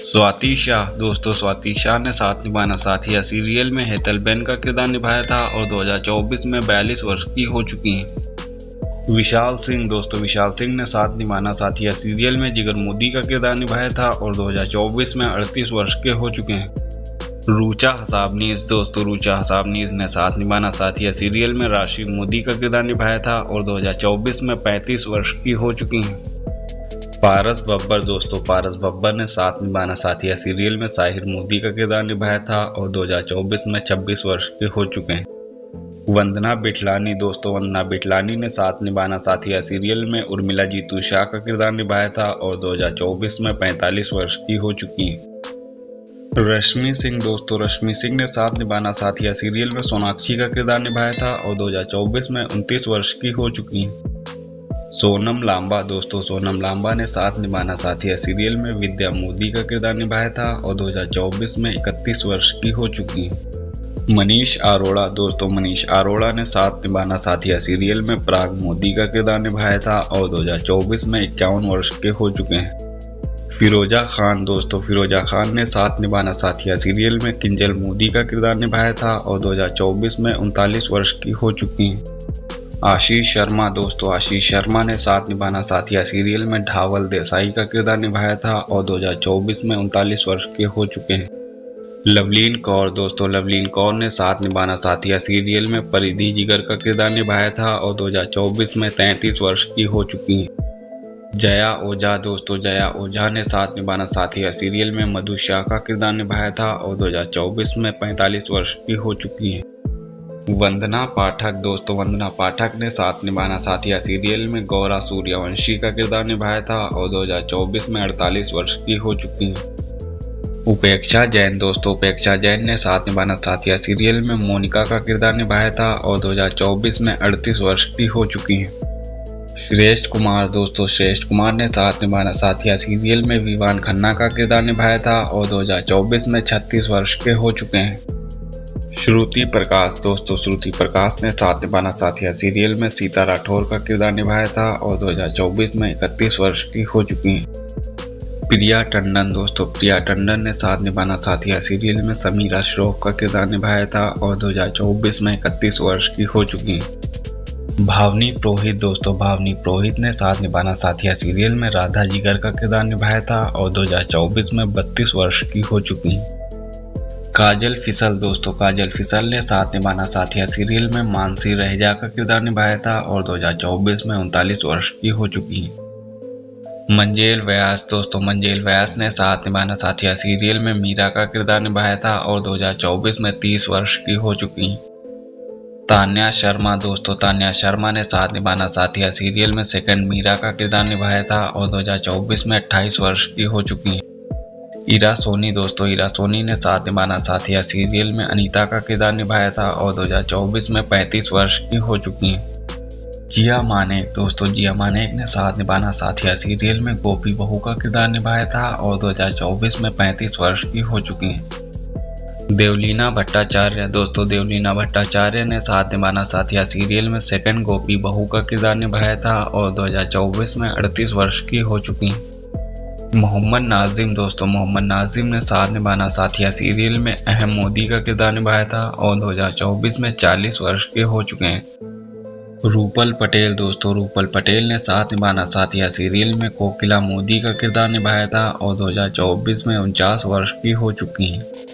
स्वाति शाह दोस्तों, स्वाति शाह ने साथ निभाना साथिया सीरियल में हेतल बेन का किरदार निभाया था और 2024 में 42 वर्ष की हो चुकी हैं। विशाल सिंह दोस्तों, विशाल सिंह ने साथ निभाना साथिया सीरियल में जिगर मोदी का किरदार निभाया था और 2024 में 38 वर्ष के हो चुके हैं। रुचा हसाबनीस दोस्तों, रुचा हसाबनीस ने साथ निभाना साथिया सीरियल में राशिद मोदी का किरदार निभाया था और 2024 में 35 वर्ष की हो चुकी हैं। पारस बब्बर दोस्तों, पारस बब्बर ने साथ निभाना साथिया सीरियल में साहिर मोदी का किरदार निभाया था और 2024 में 26 वर्ष के हो चुके हैं। वंदना बिटलानी दोस्तों, वंदना बिटलानी ने साथ निभाना साथिया सीरियल में उर्मिला जीतू शाह का किरदार निभाया था और 2024 में 45 वर्ष की हो चुकी हैं। रश्मि सिंह दोस्तों, रश्मि सिंह ने साथ निभाना साथिया सीरियल में सोनाक्षी का किरदार निभाया था और 2024 में 29 वर्ष की हो चुकी हैं। सोनम लांबा दोस्तों, सोनम लांबा ने साथ निभाना साथिया सीरियल में विद्या मोदी का किरदार निभाया था और 2024 में 31 वर्ष की हो चुकी है। मनीष अरोड़ा दोस्तों, मनीष अरोड़ा ने साथ निभाना साथिया सीरियल में पराग मोदी का किरदार निभाया था और 2024 में 51 वर्ष के हो चुके हैं। फिरोजा खान दोस्तों, फिरोजा खान ने साथ निभाना साथिया सीरियल में किंजल मोदी का किरदार निभाया था और 2024 में 39 वर्ष की हो चुकी हैं। आशीष शर्मा दोस्तों, आशीष शर्मा ने साथ निभाना साथिया सीरियल में ढावल देसाई का किरदार निभाया था और 2024 में 39 वर्ष के हो चुके हैं। लवलीन कौर दोस्तों, लवलीन कौर ने साथ निभाना साथिया सीरियल में परिधि जिगर का किरदार निभाया था और 2024 में 33 वर्ष की हो चुकी हैं। जया ओझा दोस्तों, जया ओझा ने साथ निभाना साथिया सीरियल में मधु शाह का किरदार निभाया था और 2024 में 45 वर्ष की हो चुकी हैं। वंदना पाठक दोस्तों, वंदना पाठक ने साथ निभाना साथिया सीरियल में गौरा सूर्यवंशी का किरदार निभाया था और 2024 में 48 वर्ष की हो चुकी हैं। उपेक्षा जैन दोस्तों, उपेक्षा जैन ने साथ निभाना साथिया सीरियल में मोनिका का किरदार निभाया था और 2024 में 38 वर्ष की हो चुकी हैं। श्रेष्ठ कुमार दोस्तों, श्रेष्ठ कुमार ने साथ निभाना साथिया सीरियल में विवान खन्ना का किरदार निभाया था और 2024 में 36 वर्ष के हो चुके हैं। श्रुति प्रकाश दोस्तों, श्रुति प्रकाश ने साथ निभाना साथिया सीरियल में सीता राठौर का किरदार निभाया था और 2024 में 31 वर्ष की हो चुकी हैं। प्रिया टंडन दोस्तों, प्रिया टंडन ने साथ निभाना साथिया सीरियल में समीरा श्रॉफ का किरदार निभाया था और 2024 में 31 वर्ष की हो चुकी हैं। भावनी पुरोहित दोस्तों, भावनी पुरोहित ने साथ निभाना साथिया सीरियल में राधा जिगर का किरदार निभाया था और 2024 में 32 वर्ष की हो चुकी हैं। काजल फिसल दोस्तों, काजल फिसल ने साथ निभाना साथिया सीरियल में मानसी रहेजा का किरदार निभाया था और 2024 में 39 वर्ष की हो चुकी है। मंजेल व्यास दोस्तों, मंजेल व्यास ने साथ निभाना साथिया सीरियल में मीरा का किरदार निभाया था और 2024 में 30 वर्ष की हो चुकी है। तान्या शर्मा दोस्तों, तान्या शर्मा ने साथ निभाना साथिया सीरियल में सेकंड मीरा का किरदार निभाया था और 2024 में 28 वर्ष की हो चुकी है। ईरा सोनी दोस्तों, ईरा सोनी ने साथ निभाना साथिया सीरियल में अनीता का किरदार निभाया था और 2024 में 35 वर्ष की हो चुकी हैं। जिया मानेक दोस्तों, जिया मानेक ने साथ निभाना साथिया सीरियल में गोपी बहू का किरदार निभाया था और 2024 में 35 वर्ष की हो चुकी हैं। देवलीना भट्टाचार्य दोस्तों, देवलीना भट्टाचार्य ने साथ निभाना साथिया सीरियल में सेकंड गोपी बहू का किरदार निभाया था और 2024 में 38 वर्ष की हो चुकी हैं। मोहम्मद नाजिम दोस्तों, मोहम्मद नाजिम ने साथ निभाना साथिया सीरियल में अहम मोदी का किरदार निभाया था और 2024 में 40 वर्ष के हो चुके हैं। रूपल पटेल दोस्तों, रूपल पटेल ने साथ निभाना साथिया सीरियल में कोकिला मोदी का किरदार निभाया था और 2024 में 49 वर्ष की हो चुकी हैं।